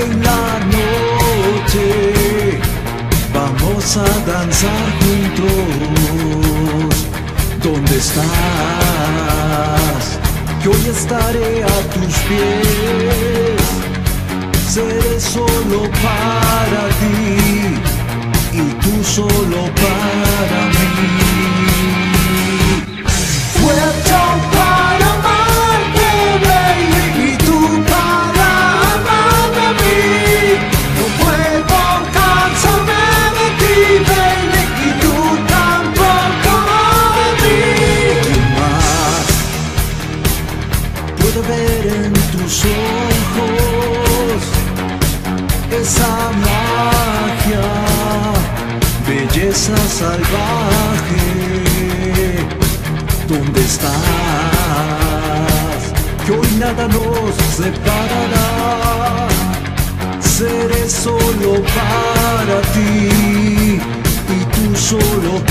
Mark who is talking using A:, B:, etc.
A: en la noche vamos a danzar juntos. ¿Dónde estás? Que hoy estaré a tus pies. Seré solo para ti y tú solo para mí. Puedo para amarte, baby, y tú para amarme a mí. No puedo cansarme de ti, baby, y tú tampoco de mí. ¿Qué más puedo ver en tus ojos? Esa magia, belleza salvaje. ¿Dónde estás? Que hoy nada nos separará. Seré solo para ti y tú solo